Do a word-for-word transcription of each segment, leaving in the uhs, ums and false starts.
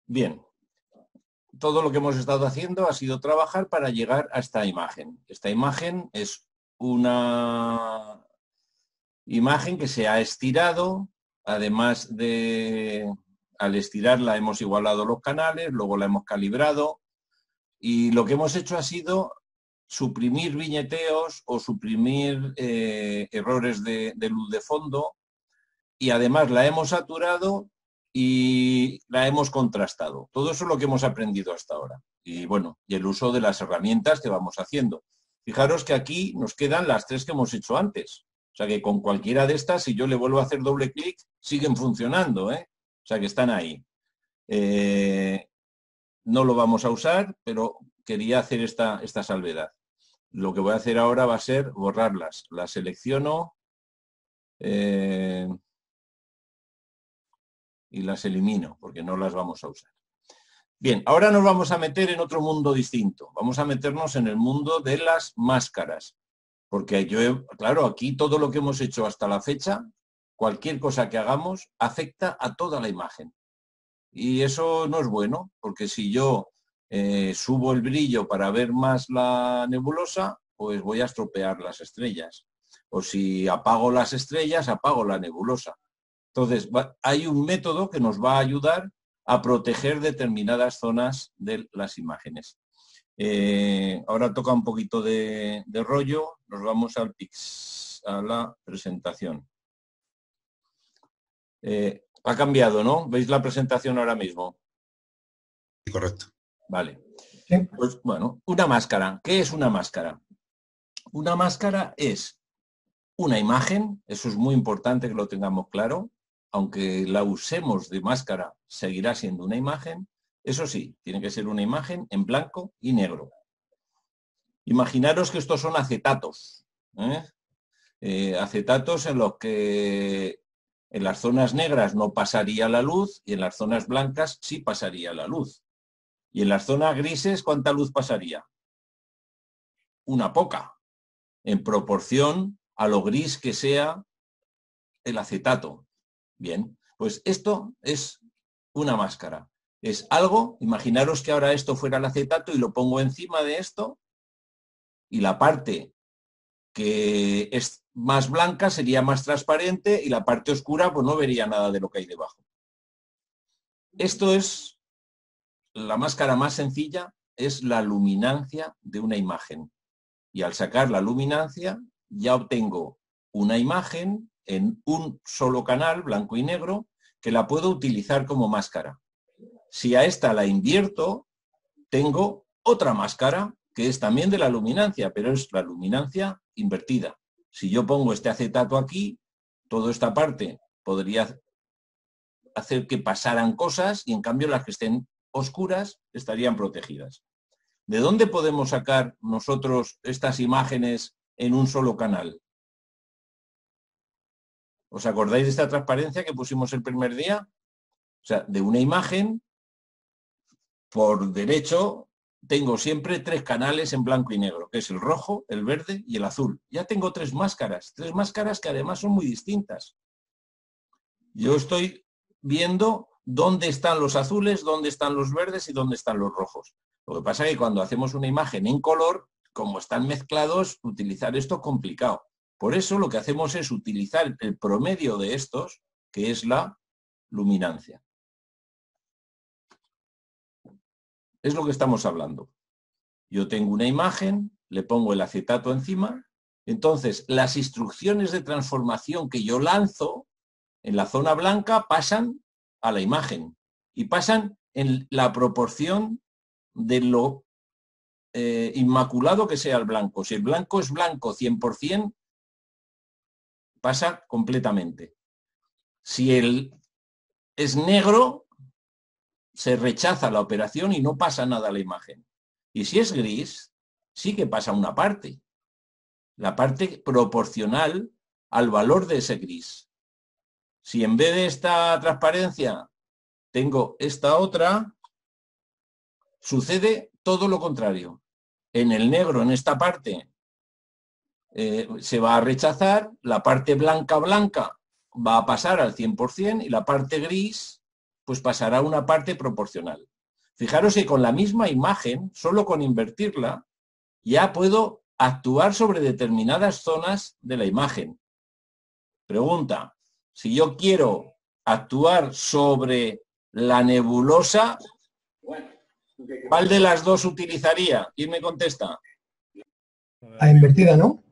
Bien, todo lo que hemos estado haciendo ha sido trabajar para llegar a esta imagen. Esta imagen es una imagen que se ha estirado, además de, al estirarla hemos igualado los canales, luego la hemos calibrado y lo que hemos hecho ha sido suprimir viñeteos o suprimir eh, errores de, de luz de fondo y además la hemos saturado y la hemos contrastado. Todo eso es lo que hemos aprendido hasta ahora. Y bueno, y el uso de las herramientas que vamos haciendo. Fijaros que aquí nos quedan las tres que hemos hecho antes. O sea que con cualquiera de estas, si yo le vuelvo a hacer doble clic, siguen funcionando, ¿eh? O sea que están ahí. Eh, no lo vamos a usar, pero quería hacer esta, esta salvedad. Lo que voy a hacer ahora va a ser borrarlas. Las selecciono eh, y las elimino, porque no las vamos a usar. Bien, ahora nos vamos a meter en otro mundo distinto. Vamos a meternos en el mundo de las máscaras. Porque yo, he, claro, aquí todo lo que hemos hecho hasta la fecha, cualquier cosa que hagamos, afecta a toda la imagen. Y eso no es bueno, porque si yo eh, subo el brillo para ver más la nebulosa, pues voy a estropear las estrellas. O si apago las estrellas, apago la nebulosa. Entonces, va, hay un método que nos va a ayudar a proteger determinadas zonas de las imágenes. Eh, ahora toca un poquito de, de rollo, nos vamos al pix, a la presentación. Eh, ha cambiado, ¿no? ¿Veis la presentación ahora mismo? Sí, correcto. Vale. Sí. Pues bueno, una máscara. ¿Qué es una máscara? Una máscara es una imagen, eso es muy importante que lo tengamos claro, aunque la usemos de máscara, seguirá siendo una imagen. Eso sí, tiene que ser una imagen en blanco y negro. Imaginaros que estos son acetatos, ¿eh? Eh, acetatos en los que en las zonas negras no pasaría la luz y en las zonas blancas sí pasaría la luz. Y en las zonas grises, ¿cuánta luz pasaría? Una poca, en proporción a lo gris que sea el acetato. Bien, pues esto es una máscara. Es algo, imaginaros que ahora esto fuera el acetato y lo pongo encima de esto y la parte que es más blanca sería más transparente y la parte oscura pues no vería nada de lo que hay debajo. Esto es la máscara más sencilla, es la luminancia de una imagen. Y al sacar la luminancia ya obtengo una imagen en un solo canal, blanco y negro, que la puedo utilizar como máscara. Si a esta la invierto, tengo otra máscara que es también de la luminancia, pero es la luminancia invertida. Si yo pongo este acetato aquí, toda esta parte podría hacer que pasaran cosas y en cambio las que estén oscuras estarían protegidas. ¿De dónde podemos sacar nosotros estas imágenes en un solo canal? ¿Os acordáis de esta transparencia que pusimos el primer día? O sea, de una imagen, por derecho, tengo siempre tres canales en blanco y negro, que es el rojo, el verde y el azul. Ya tengo tres máscaras, tres máscaras que además son muy distintas. Yo estoy viendo dónde están los azules, dónde están los verdes y dónde están los rojos. Lo que pasa es que cuando hacemos una imagen en color, como están mezclados, utilizar esto es complicado. Por eso lo que hacemos es utilizar el promedio de estos, que es la luminancia. Es lo que estamos hablando. Yo tengo una imagen, le pongo el acetato encima, entonces las instrucciones de transformación que yo lanzo en la zona blanca pasan a la imagen y pasan en la proporción de lo eh, inmaculado que sea el blanco. Si el blanco es blanco cien por cien, pasa completamente. Si el es negro, se rechaza la operación y no pasa nada a la imagen. Y si es gris, sí que pasa una parte. La parte proporcional al valor de ese gris. Si en vez de esta transparencia tengo esta otra, sucede todo lo contrario. En el negro, en esta parte, eh, se va a rechazar, la parte blanca blanca va a pasar al cien por cien y la parte gris pues pasará a una parte proporcional. Fijaros que con la misma imagen, solo con invertirla, ya puedo actuar sobre determinadas zonas de la imagen. Pregunta, si yo quiero actuar sobre la nebulosa, ¿cuál de las dos utilizaría? ¿Quién me contesta? La invertida, ¿no?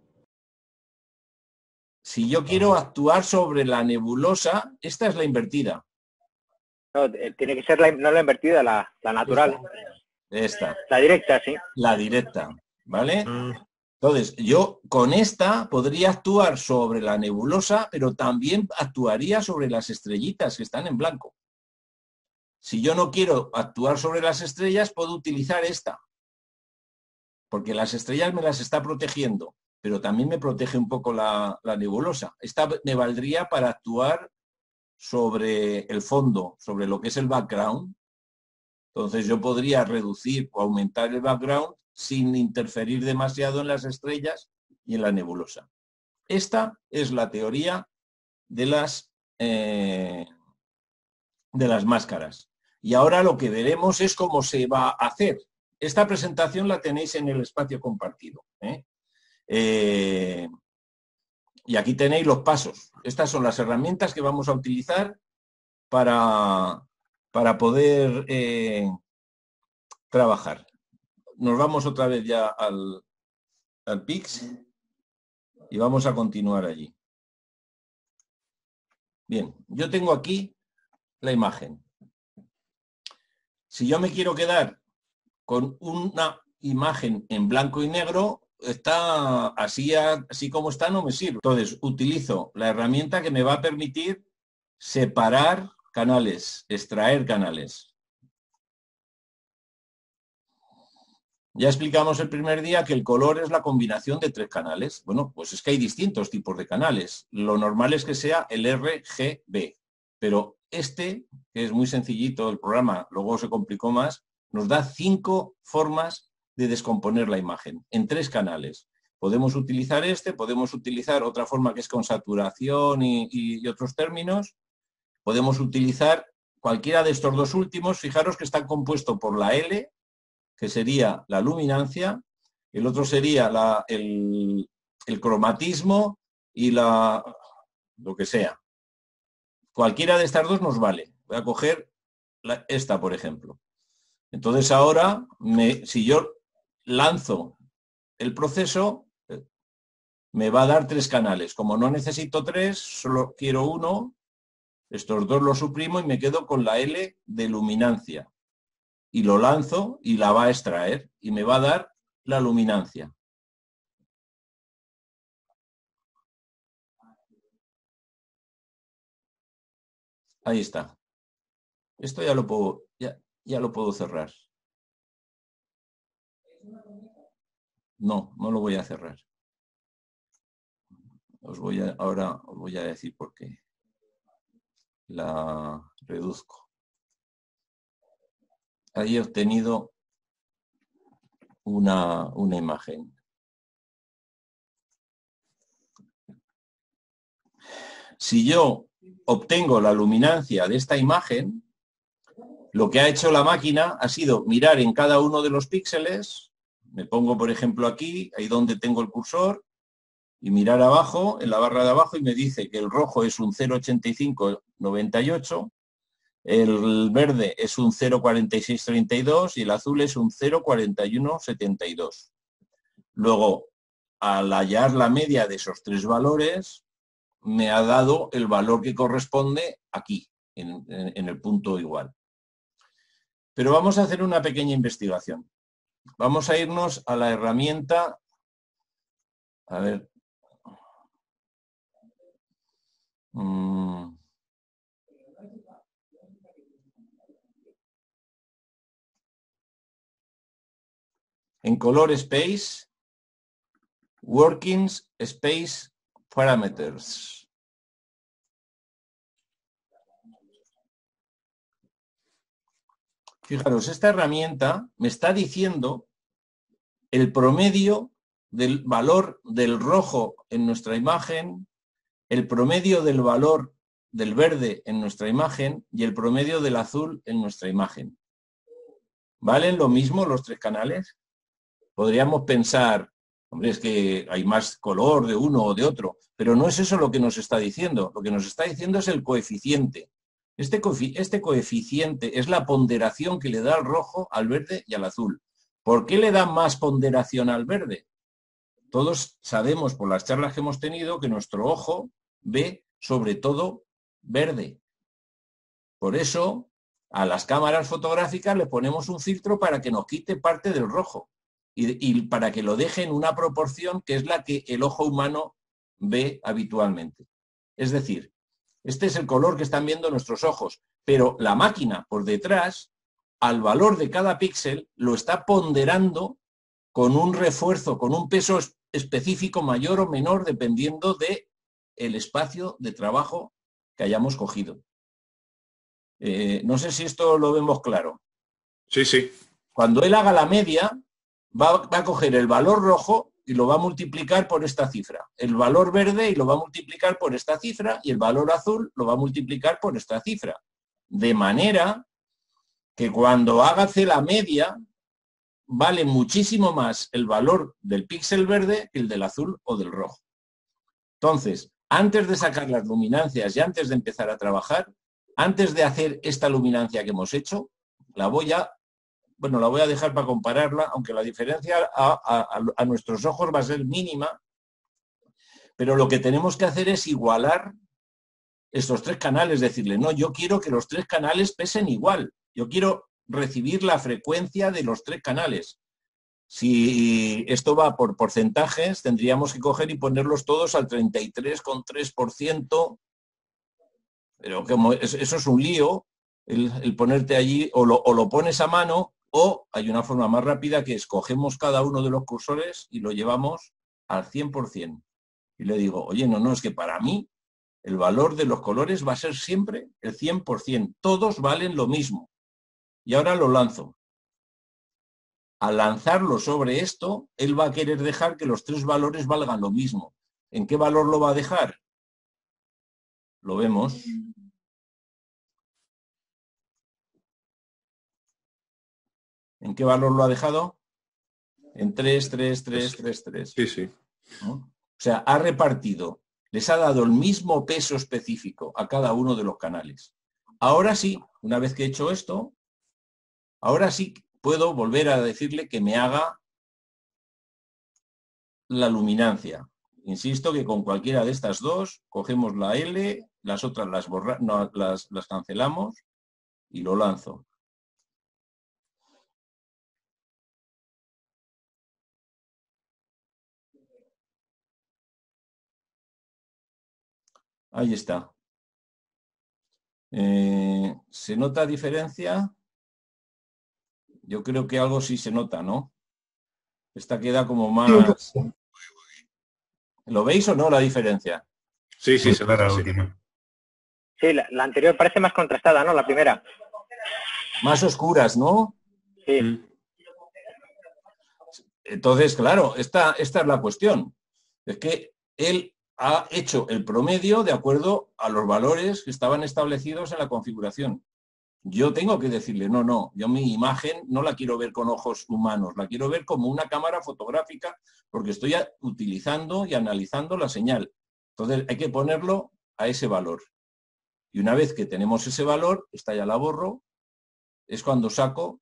Si yo quiero actuar sobre la nebulosa, esta es la invertida. No, tiene que ser la, no la invertida, la, la natural. Esta. La directa, sí. La directa, ¿vale? Entonces, yo con esta podría actuar sobre la nebulosa, pero también actuaría sobre las estrellitas que están en blanco. Si yo no quiero actuar sobre las estrellas, puedo utilizar esta. Porque las estrellas me las está protegiendo, pero también me protege un poco la, la nebulosa. Esta me valdría para actuar sobre el fondo, sobre lo que es el background. Entonces yo podría reducir o aumentar el background sin interferir demasiado en las estrellas y en la nebulosa. Esta es la teoría de las, eh, de las máscaras. Y ahora lo que veremos es cómo se va a hacer. Esta presentación la tenéis en el espacio compartido, ¿eh? Eh, y aquí tenéis los pasos. Estas son las herramientas que vamos a utilizar para, para poder eh, trabajar. Nos vamos otra vez ya al, al Pix y vamos a continuar allí. Bien, yo tengo aquí la imagen. Si yo me quiero quedar con una imagen en blanco y negro, está así, así como está, no me sirve. Entonces, utilizo la herramienta que me va a permitir separar canales, extraer canales. Ya explicamos el primer día que el color es la combinación de tres canales. Bueno, pues es que hay distintos tipos de canales. Lo normal es que sea el R G B, pero este, que es muy sencillito, el programa luego se complicó más, nos da cinco formas de descomponer la imagen en tres canales. Podemos utilizar este, podemos utilizar otra forma que es con saturación y, y, y otros términos. Podemos utilizar cualquiera de estos dos últimos. Fijaros que están compuestos por la L, que sería la luminancia, el otro sería la, el, el cromatismo y la lo que sea. Cualquiera de estas dos nos vale. Voy a coger la, esta, por ejemplo. Entonces ahora, me, si yo lanzo el proceso, me va a dar tres canales. Como no necesito tres, solo quiero uno, estos dos los suprimo y me quedo con la L de luminancia. Y lo lanzo y la va a extraer y me va a dar la luminancia. Ahí está. Esto ya lo puedo, ya, ya lo puedo cerrar. No, no lo voy a cerrar. Os voy a, ahora os voy a decir por qué. La reduzco. Ahí he obtenido una, una imagen. Si yo obtengo la luminancia de esta imagen, lo que ha hecho la máquina ha sido mirar en cada uno de los píxeles. Me pongo, por ejemplo, aquí, ahí donde tengo el cursor, y mirar abajo, en la barra de abajo, y me dice que el rojo es un cero coma ochenta y cinco noventa y ocho, el verde es un cero coma cuarenta y seis treinta y dos y el azul es un cero coma cuarenta y uno setenta y dos. Luego, al hallar la media de esos tres valores, me ha dado el valor que corresponde aquí, en, en, en el punto igual. Pero vamos a hacer una pequeña investigación. Vamos a irnos a la herramienta, a ver, mmm, en Color Space, Workings Space Parameters. Fijaros, esta herramienta me está diciendo el promedio del valor del rojo en nuestra imagen, el promedio del valor del verde en nuestra imagen y el promedio del azul en nuestra imagen. ¿Valen lo mismo los tres canales? Podríamos pensar, hombre, es que hay más color de uno o de otro, pero no es eso lo que nos está diciendo. Lo que nos está diciendo es el coeficiente. Este, coefic- este coeficiente es la ponderación que le da al rojo, al verde y al azul. ¿Por qué le da más ponderación al verde? Todos sabemos por las charlas que hemos tenido que nuestro ojo ve sobre todo verde. Por eso a las cámaras fotográficas le ponemos un filtro para que nos quite parte del rojo y, y para que lo deje en una proporción que es la que el ojo humano ve habitualmente. Es decir, este es el color que están viendo nuestros ojos, pero la máquina por detrás, al valor de cada píxel, lo está ponderando con un refuerzo, con un peso específico mayor o menor dependiendo de el espacio de trabajo que hayamos cogido. Eh, no sé si esto lo vemos claro. Sí, sí. Cuando él haga la media, va, va a coger el valor rojo y lo va a multiplicar por esta cifra. El valor verde y lo va a multiplicar por esta cifra y el valor azul lo va a multiplicar por esta cifra. De manera que cuando hágase la media, vale muchísimo más el valor del píxel verde que el del azul o del rojo. Entonces, antes de sacar las luminancias y antes de empezar a trabajar, antes de hacer esta luminancia que hemos hecho, la voy a, bueno, la voy a dejar para compararla, aunque la diferencia a, a, a nuestros ojos va a ser mínima, pero lo que tenemos que hacer es igualar estos tres canales, decirle, no, yo quiero que los tres canales pesen igual, yo quiero recibir la frecuencia de los tres canales. Si esto va por porcentajes, tendríamos que coger y ponerlos todos al treinta y tres coma tres por ciento, pero como eso es un lío, el, el ponerte allí, o lo, o lo pones a mano, o hay una forma más rápida que escogemos cada uno de los cursores y lo llevamos al cien por ciento. Y le digo, oye, no, no, es que para mí el valor de los colores va a ser siempre el cien por ciento, todos valen lo mismo. Y ahora lo lanzo. Al lanzarlo sobre esto, él va a querer dejar que los tres valores valgan lo mismo. ¿En qué valor lo va a dejar? Lo vemos. ¿En qué valor lo ha dejado? En tres, tres, tres, tres, tres. Sí, sí. ¿No? O sea, ha repartido, les ha dado el mismo peso específico a cada uno de los canales. Ahora sí, una vez que he hecho esto, ahora sí puedo volver a decirle que me haga la luminancia. Insisto que con cualquiera de estas dos cogemos la L, las otras las, borra, no, las, las cancelamos y lo lanzo. Ahí está. Eh, ¿Se nota diferencia? Yo creo que algo sí se nota, ¿no? Esta queda como más... ¿Lo veis o no la diferencia? Sí, sí, Muy se clara nota, la sí. última. Sí, la, la anterior parece más contrastada, ¿no? La primera. Más oscuras, ¿no? Sí. Mm. Entonces, claro, esta, esta es la cuestión. Es que él ha hecho el promedio de acuerdo a los valores que estaban establecidos en la configuración. Yo tengo que decirle, no, no, yo mi imagen no la quiero ver con ojos humanos, la quiero ver como una cámara fotográfica porque estoy utilizando y analizando la señal. Entonces hay que ponerlo a ese valor. Y una vez que tenemos ese valor, esta ya la borro, es cuando saco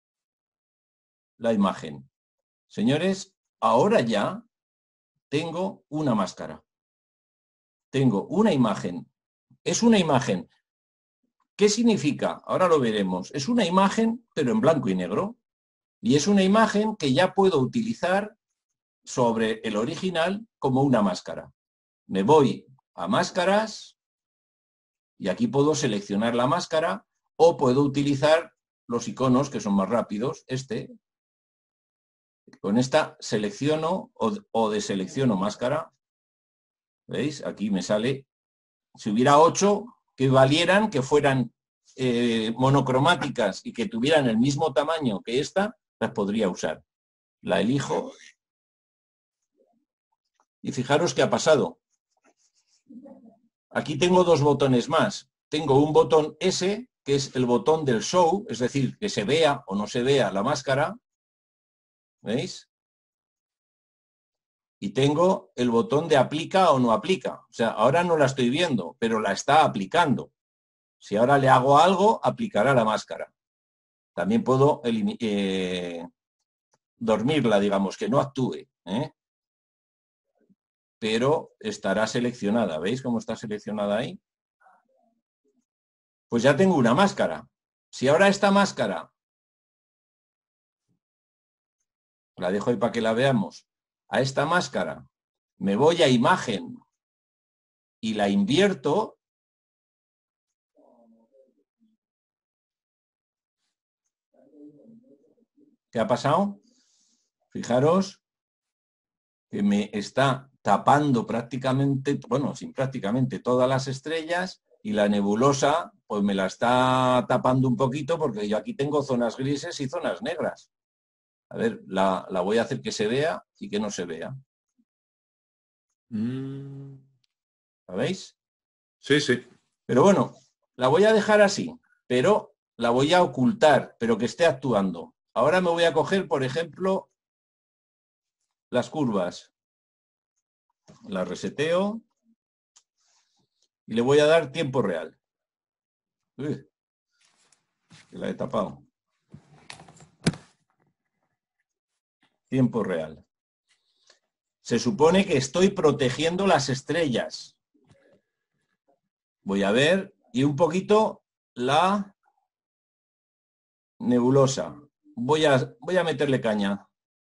la imagen. Señores, ahora ya tengo una máscara. Tengo una imagen. Es una imagen. ¿Qué significa? Ahora lo veremos. Es una imagen, pero en blanco y negro. Y es una imagen que ya puedo utilizar sobre el original como una máscara. Me voy a máscaras y aquí puedo seleccionar la máscara o puedo utilizar los iconos que son más rápidos. Este. Con esta selecciono o, o deselecciono máscara. ¿Veis? Aquí me sale. Si hubiera ocho que valieran, que fueran eh, monocromáticas y que tuvieran el mismo tamaño que esta, las podría usar. La elijo. Y fijaros qué ha pasado. aquí tengo dos botones más. Tengo un botón S, que es el botón del show, es decir, que se vea o no se vea la máscara. ¿Veis? Y tengo el botón de aplica o no aplica. O sea, ahora no la estoy viendo, pero la está aplicando. Si ahora le hago algo, aplicará la máscara. También puedo eh, dormirla, digamos, que no actúe, ¿eh? Pero estará seleccionada. ¿Veis cómo está seleccionada ahí? Pues ya tengo una máscara. Si ahora esta máscara, la dejo ahí para que la veamos, a esta máscara me voy a imagen y la invierto, ¿qué ha pasado? Fijaros que me está tapando prácticamente, bueno, sin prácticamente todas las estrellas, y la nebulosa pues me la está tapando un poquito porque yo aquí tengo zonas grises y zonas negras. A ver, la, la voy a hacer que se vea y que no se vea. Mm. ¿La veis? Sí, sí. Pero bueno, la voy a dejar así, pero la voy a ocultar, pero que esté actuando. Ahora me voy a coger, por ejemplo, las curvas. La reseteo y le voy a dar tiempo real. Uy, que la he tapado. Tiempo real. Se supone que estoy protegiendo las estrellas. Voy a ver, y un poquito la nebulosa. Voy a, voy a meterle caña.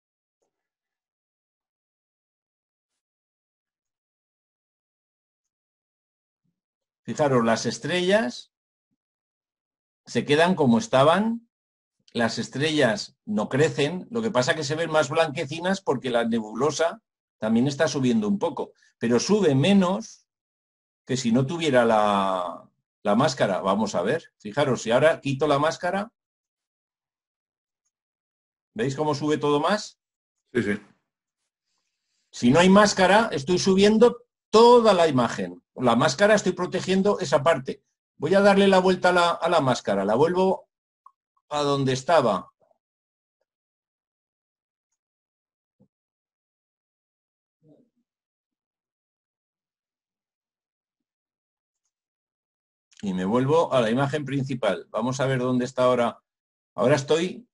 Fijaros, las estrellas se quedan como estaban. Las estrellas no crecen. Lo que pasa es que se ven más blanquecinas porque la nebulosa también está subiendo un poco. Pero sube menos que si no tuviera la, la máscara. Vamos a ver. Fijaros, si ahora quito la máscara, ¿veis cómo sube todo más? Sí, sí. Si no hay máscara, estoy subiendo toda la imagen. Con la máscara estoy protegiendo esa parte. Voy a darle la vuelta a la, a la máscara. La vuelvo a donde estaba. Y me vuelvo a la imagen principal. Vamos a ver dónde está ahora. Ahora estoy,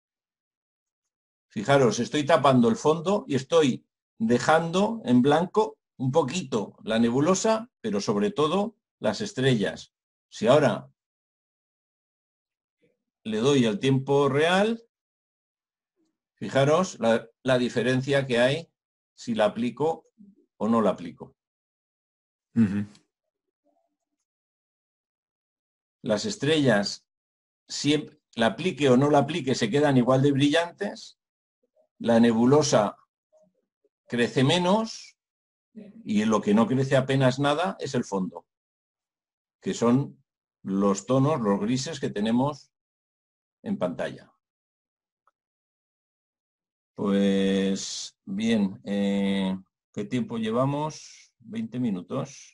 fijaros, estoy tapando el fondo y estoy dejando en blanco un poquito la nebulosa, pero sobre todo las estrellas. Si ahora le doy al tiempo real, fijaros la, la diferencia que hay si la aplico o no la aplico. Uh-huh. Las estrellas, siempre la aplique o no la aplique, se quedan igual de brillantes. La nebulosa crece menos y lo que no crece apenas nada es el fondo, que son los tonos, los grises que tenemos en pantalla. Pues bien, eh, ¿qué tiempo llevamos? veinte minutos.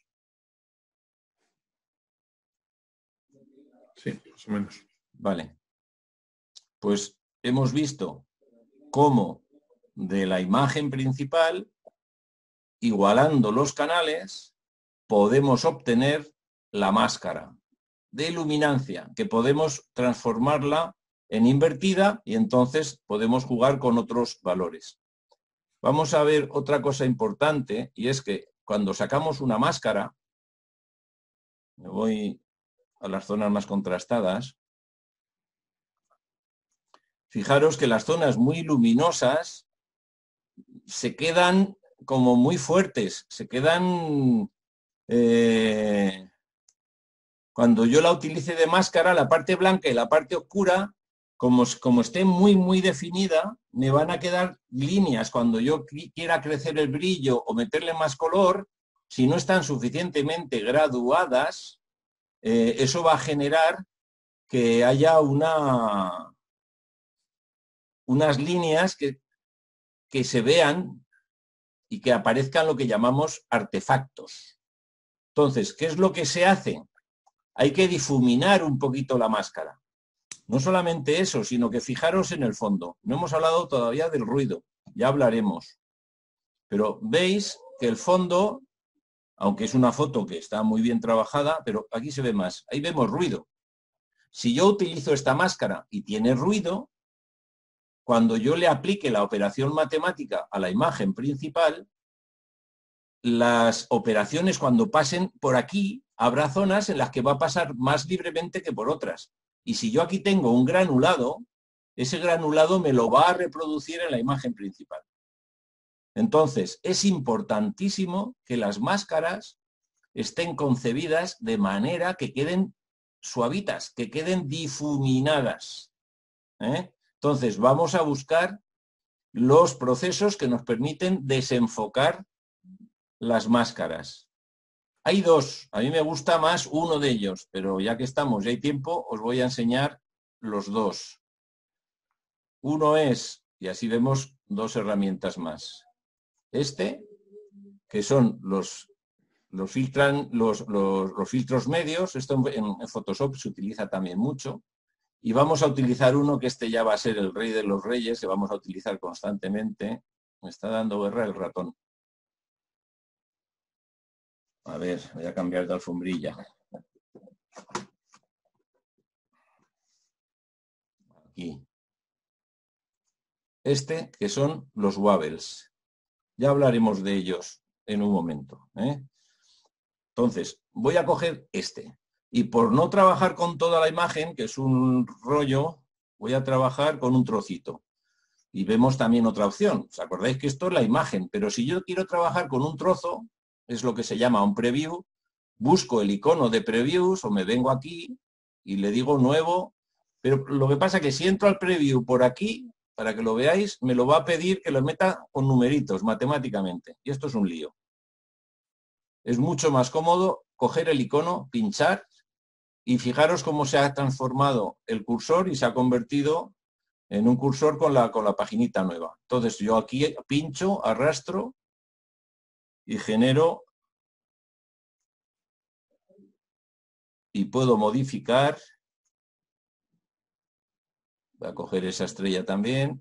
Sí, más o menos. Vale. Pues hemos visto cómo de la imagen principal, igualando los canales, podemos obtener la máscara de luminancia, que podemos transformarla en invertida y entonces podemos jugar con otros valores. Vamos a ver otra cosa importante, y es que cuando sacamos una máscara, me voy a las zonas más contrastadas, fijaros que las zonas muy luminosas se quedan como muy fuertes, se quedan... Eh, cuando yo la utilice de máscara, la parte blanca y la parte oscura, como, como esté muy, muy definida, me van a quedar líneas. Cuando yo quiera crecer el brillo o meterle más color, si no están suficientemente graduadas, eh, eso va a generar que haya una, unas líneas que, que se vean y que aparezcan lo que llamamos artefactos. Entonces, ¿qué es lo que se hace? Hay que difuminar un poquito la máscara. No solamente eso, sino que fijaros en el fondo. No hemos hablado todavía del ruido, ya hablaremos. Pero veis que el fondo, aunque es una foto que está muy bien trabajada, pero aquí se ve más. Ahí vemos ruido. Si yo utilizo esta máscara y tiene ruido, cuando yo le aplique la operación matemática a la imagen principal, las operaciones cuando pasen por aquí, habrá zonas en las que va a pasar más libremente que por otras. Y si yo aquí tengo un granulado, ese granulado me lo va a reproducir en la imagen principal. Entonces, es importantísimo que las máscaras estén concebidas de manera que queden suavitas, que queden difuminadas. ¿eh? Entonces, vamos a buscar los procesos que nos permiten desenfocar las máscaras. Hay dos, a mí me gusta más uno de ellos, pero ya que estamos y hay tiempo, os voy a enseñar los dos. Uno es, y así vemos dos herramientas más. Este, que son los, los, filtran, los, los, los filtros medios, esto en, en Photoshop se utiliza también mucho, y vamos a utilizar uno que este ya va a ser el rey de los reyes, que vamos a utilizar constantemente. Me está dando guerra el ratón. A ver, voy a cambiar de alfombrilla. Aquí. Este, que son los wobbles. Ya hablaremos de ellos en un momento. ¿eh? Entonces, voy a coger este. Y por no trabajar con toda la imagen, que es un rollo, voy a trabajar con un trocito. Y vemos también otra opción. ¿Os acordáis que esto es la imagen? Pero si yo quiero trabajar con un trozo, es lo que se llama un preview, busco el icono de previews o me vengo aquí y le digo nuevo, pero lo que pasa es que si entro al preview por aquí, para que lo veáis, me lo va a pedir que lo meta con numeritos matemáticamente. Y esto es un lío. Es mucho más cómodo coger el icono, pinchar y fijaros cómo se ha transformado el cursor y se ha convertido en un cursor con la, con la paginita nueva. Entonces yo aquí pincho, arrastro y genero y puedo modificar. Voy a coger esa estrella también.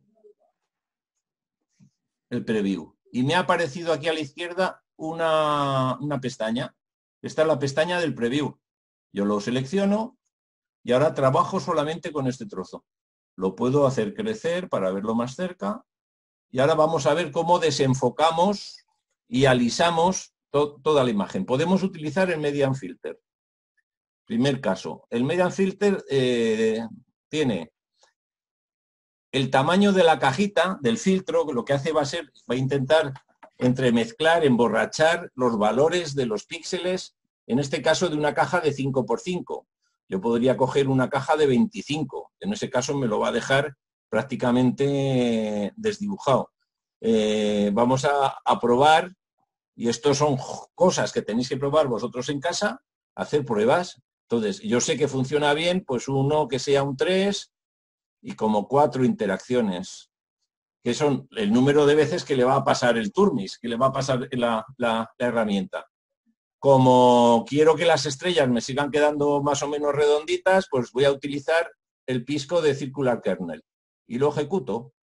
El preview. Y me ha aparecido aquí a la izquierda una, una pestaña. Esta es la pestaña del preview. Yo lo selecciono y ahora trabajo solamente con este trozo. Lo puedo hacer crecer para verlo más cerca. Y ahora vamos a ver cómo desenfocamos y alisamos to- toda la imagen. Podemos utilizar el Median Filter. Primer caso. El Median Filter eh, tiene el tamaño de la cajita del filtro, lo que hace va a ser, va a intentar entremezclar, emborrachar los valores de los píxeles, en este caso de una caja de cinco por cinco. Yo podría coger una caja de veinticinco, en ese caso me lo va a dejar prácticamente desdibujado. Eh, vamos a, a probar, y esto son cosas que tenéis que probar vosotros en casa, hacer pruebas. Entonces, yo sé que funciona bien, pues uno que sea un tres y como cuatro interacciones, que son el número de veces que le va a pasar el Turmis, que le va a pasar la, la, la herramienta. Como quiero que las estrellas me sigan quedando más o menos redonditas, pues voy a utilizar el pisco de Circular Kernel y lo ejecuto.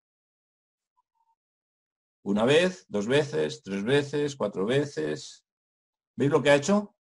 Una vez, dos veces, tres veces, cuatro veces. ¿Veis lo que ha hecho?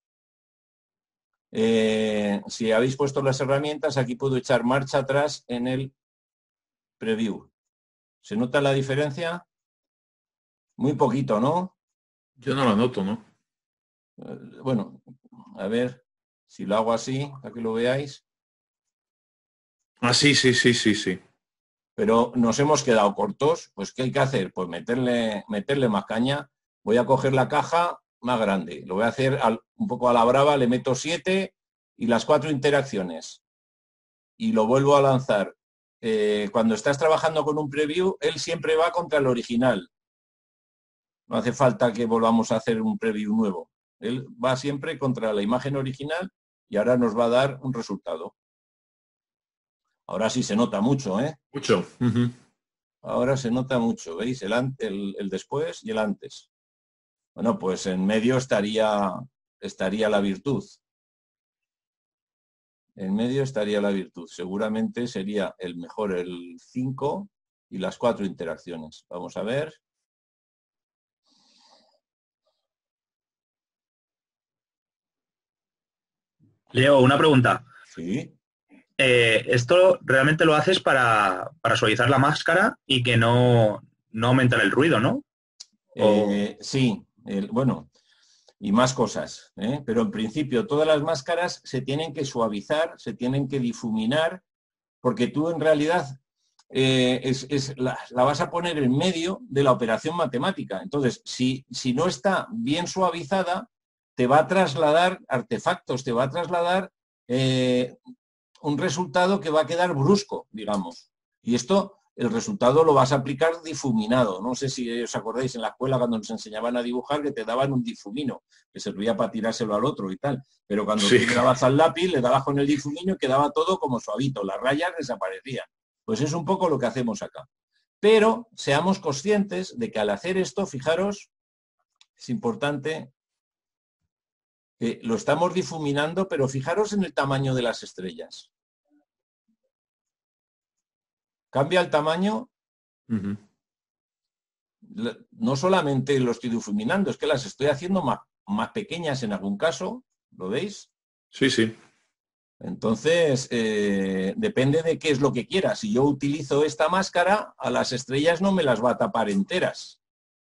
Eh, si habéis puesto las herramientas, aquí puedo echar marcha atrás en el preview. ¿Se nota la diferencia? Muy poquito, ¿no? Yo no lo noto, ¿no? Eh, bueno, a ver si lo hago así, para que lo veáis. Ah, sí, sí, sí, sí, sí. Pero nos hemos quedado cortos. Pues ¿qué hay que hacer? Pues meterle, meterle más caña. Voy a coger la caja más grande. Lo voy a hacer al, un poco a la brava. Le meto siete y las cuatro interacciones. Y lo vuelvo a lanzar. Eh, cuando estás trabajando con un preview, él siempre va contra el original. No hace falta que volvamos a hacer un preview nuevo. Él va siempre contra la imagen original y ahora nos va a dar un resultado. Ahora sí se nota mucho, ¿eh? Mucho. Uh-huh. Ahora se nota mucho, ¿veis? El, el, el después y el antes. Bueno, pues en medio estaría estaría la virtud. En medio estaría la virtud. Seguramente sería el mejor el cinco y las cuatro interacciones. Vamos a ver. Leo, una pregunta. Sí. Eh, ¿esto realmente lo haces para, para suavizar la máscara y que no, no aumentar el ruido, ¿no? Eh, sí, el, bueno, y más cosas, ¿eh? Pero en principio todas las máscaras se tienen que suavizar, se tienen que difuminar, porque tú en realidad eh, es, es la, la vas a poner en medio de la operación matemática. Entonces, si, si no está bien suavizada, te va a trasladar artefactos, te va a trasladar eh, un resultado que va a quedar brusco, digamos. Y esto, el resultado lo vas a aplicar difuminado. No sé si os acordáis en la escuela cuando nos enseñaban a dibujar que te daban un difumino, que servía para tirárselo al otro y tal. Pero cuando Sí. tú le dabas al lápiz, le dabas con el difumino y quedaba todo como suavito. Las rayas desaparecían. Pues es un poco lo que hacemos acá. Pero seamos conscientes de que al hacer esto, fijaros, es importante que lo estamos difuminando, pero fijaros en el tamaño de las estrellas. Cambia el tamaño. Uh-huh. No solamente lo estoy difuminando, es que las estoy haciendo más, más pequeñas en algún caso. ¿Lo veis? Sí, sí. Entonces, eh, depende de qué es lo que quiera. Si yo utilizo esta máscara, a las estrellas no me las va a tapar enteras.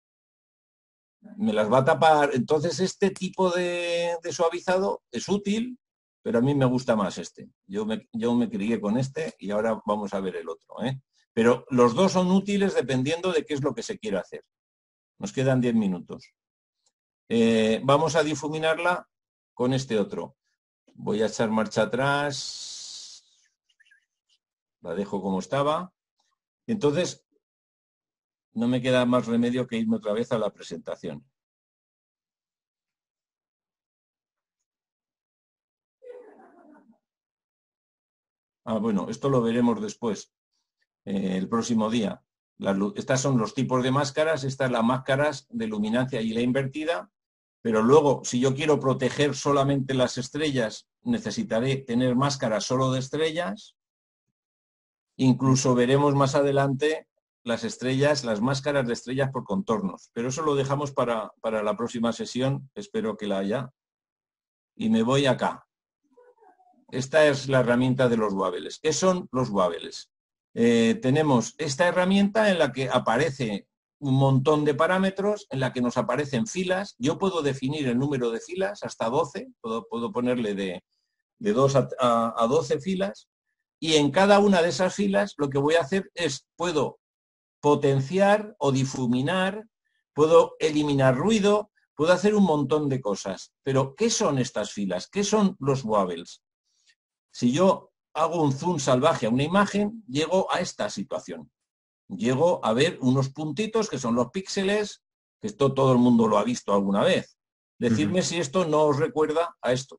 Me las va a tapar. Entonces, este tipo de, de suavizado es útil, pero a mí me gusta más este. Yo me, yo me crié con este y ahora vamos a ver el otro, ¿eh? Pero los dos son útiles dependiendo de qué es lo que se quiera hacer. Nos quedan diez minutos. Eh, vamos a difuminarla con este otro. Voy a echar marcha atrás. La dejo como estaba. Entonces, no me queda más remedio que irme otra vez a la presentación. Ah, bueno, esto lo veremos después, eh, el próximo día. Las, estas son los tipos de máscaras, estas las máscaras de luminancia y la invertida, pero luego, si yo quiero proteger solamente las estrellas, necesitaré tener máscaras solo de estrellas. Incluso veremos más adelante las estrellas, las máscaras de estrellas por contornos, pero eso lo dejamos para, para la próxima sesión, espero que la haya. Y me voy acá. Esta es la herramienta de los wabeles. ¿Qué son los wabeles? Eh, tenemos esta herramienta en la que aparece un montón de parámetros, en la que nos aparecen filas. Yo puedo definir el número de filas hasta doce, puedo, puedo ponerle de, de dos a, a, a doce filas, y en cada una de esas filas lo que voy a hacer es, puedo potenciar o difuminar, puedo eliminar ruido, puedo hacer un montón de cosas. Pero, ¿qué son estas filas? ¿Qué son los wabeles? Si yo hago un zoom salvaje a una imagen, llego a esta situación. Llego a ver unos puntitos que son los píxeles, que esto todo el mundo lo ha visto alguna vez. Decidme uh-huh. si esto no os recuerda a esto.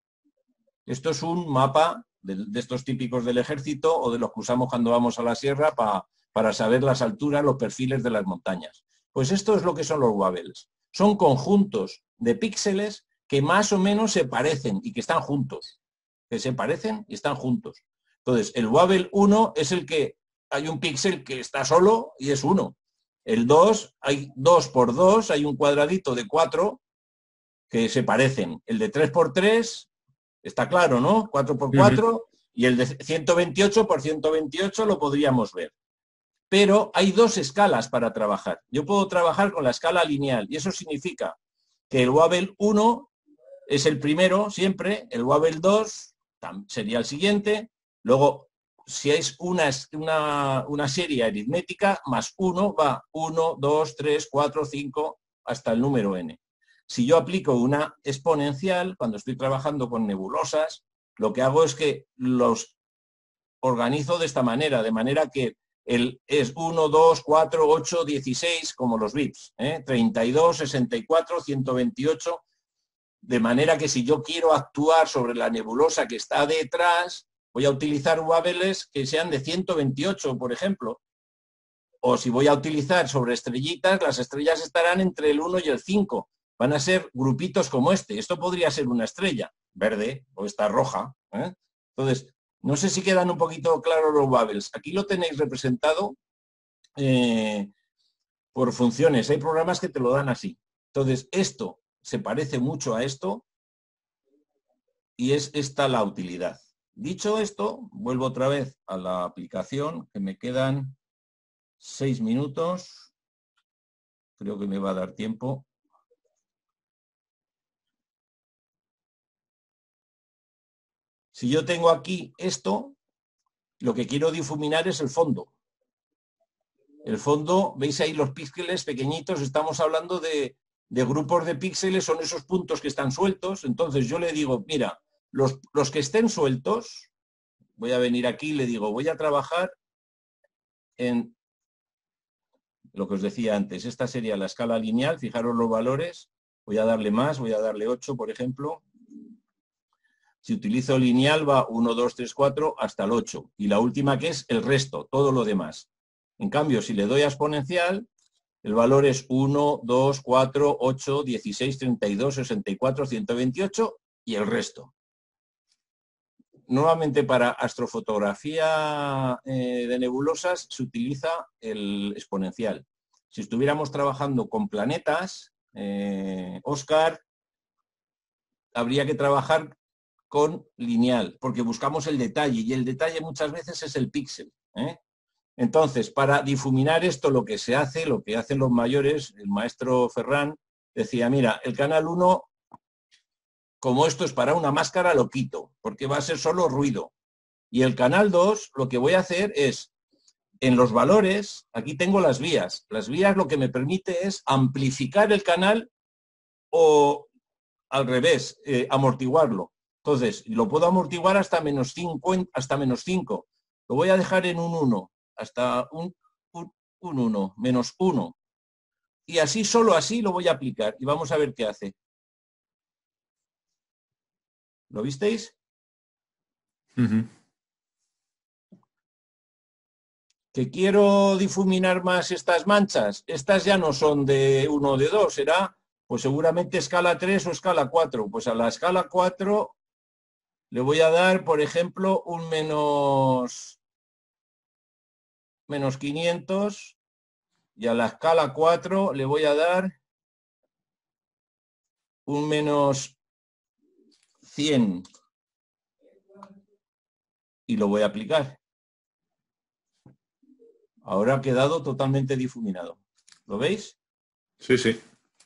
Esto es un mapa de, de estos típicos del ejército o de los que usamos cuando vamos a la sierra pa, para saber las alturas, los perfiles de las montañas. Pues esto es lo que son los wabeles. Son conjuntos de píxeles que más o menos se parecen y que están juntos. Que se parecen y están juntos. Entonces, el wabel uno es el que hay un píxel que está solo y es uno. El dos, hay dos por dos, hay un cuadradito de cuatro que se parecen. El de tres por tres, está claro, ¿no? cuatro por cuatro, uh-huh. Y el de ciento veintiocho por ciento veintiocho lo podríamos ver. Pero hay dos escalas para trabajar. Yo puedo trabajar con la escala lineal y eso significa que el wabel uno es el primero siempre, el wabel dos sería el siguiente, luego si es una, una, una serie aritmética, más uno va uno, dos, tres, cuatro, cinco, hasta el número n. Si yo aplico una exponencial, cuando estoy trabajando con nebulosas, lo que hago es que los organizo de esta manera, de manera que el, es uno, dos, cuatro, ocho, dieciséis, como los bits, ¿eh? treinta y dos, sesenta y cuatro, ciento veintiocho, de manera que si yo quiero actuar sobre la nebulosa que está detrás, voy a utilizar wabeles que sean de ciento veintiocho, por ejemplo. O si voy a utilizar sobre estrellitas, las estrellas estarán entre el uno y el cinco. van a ser grupitos como este. Esto podría ser una estrella verde o esta roja, ¿eh? Entonces, no sé si quedan un poquito claros los bubbles. Aquí lo tenéis representado eh, por funciones. Hay programas que te lo dan así. Entonces, esto se parece mucho a esto y es esta la utilidad. Dicho esto, vuelvo otra vez a la aplicación, que me quedan seis minutos. Creo que me va a dar tiempo. Si yo tengo aquí esto, lo que quiero difuminar es el fondo. El fondo, veis ahí los píxeles pequeñitos, estamos hablando de, de grupos de píxeles, son esos puntos que están sueltos. Entonces yo le digo, mira, los, los que estén sueltos, voy a venir aquí y le digo, voy a trabajar en lo que os decía antes. Esta sería la escala lineal, fijaros los valores, voy a darle más, voy a darle ocho, por ejemplo. Si utilizo lineal va uno, dos, tres, cuatro hasta el ocho. Y la última que es el resto, todo lo demás. En cambio, si le doy a exponencial, el valor es uno, dos, cuatro, ocho, dieciséis, treinta y dos, sesenta y cuatro, ciento veintiocho y el resto. Nuevamente para astrofotografía eh, de nebulosas se utiliza el exponencial. Si estuviéramos trabajando con planetas, eh, Óscar, habría que trabajar con lineal, porque buscamos el detalle, y el detalle muchas veces es el píxel, ¿eh? Entonces, para difuminar esto, lo que se hace, lo que hacen los mayores, el maestro Ferran decía, mira, el canal uno, como esto es para una máscara, lo quito, porque va a ser solo ruido. Y el canal dos, lo que voy a hacer es, en los valores, aquí tengo las vías. Las vías lo que me permite es amplificar el canal o, al revés, eh, amortiguarlo. Entonces, lo puedo amortiguar hasta menos cincuenta, hasta menos cinco. Lo voy a dejar en un uno, hasta un, un, un uno, menos uno. Y así, solo así lo voy a aplicar. Y vamos a ver qué hace. ¿Lo visteis? Uh-huh. ¿Que quiero difuminar más estas manchas? Estas ya no son de uno o de dos, será pues seguramente escala tres o escala cuatro. Pues a la escala cuatro le voy a dar, por ejemplo, un menos, menos quinientos y a la escala cuatro le voy a dar un menos cien y lo voy a aplicar. Ahora ha quedado totalmente difuminado. ¿Lo veis? Sí, sí.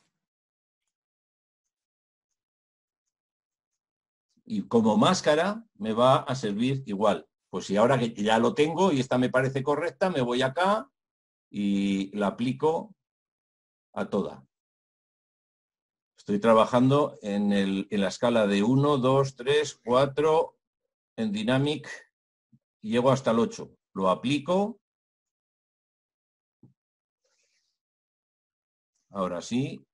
Y como máscara me va a servir igual. Pues si ahora que ya lo tengo y esta me parece correcta, me voy acá y la aplico a toda. Estoy trabajando en, el, en la escala de uno, dos, tres, cuatro, en Dynamic, y llego hasta el ocho. Lo aplico. Ahora sí.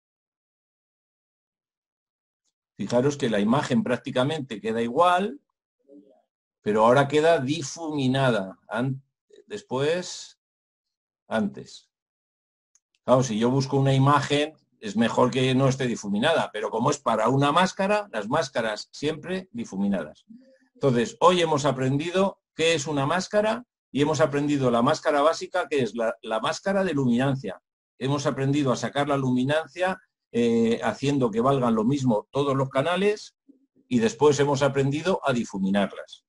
Fijaros que la imagen prácticamente queda igual, pero ahora queda difuminada. Después, antes. Claro, si yo busco una imagen, es mejor que no esté difuminada, pero como es para una máscara, las máscaras siempre difuminadas. Entonces, hoy hemos aprendido qué es una máscara y hemos aprendido la máscara básica, que es la, la máscara de luminancia. Hemos aprendido a sacar la luminancia eh, haciendo que valgan lo mismo todos los canales y después hemos aprendido a difuminarlas.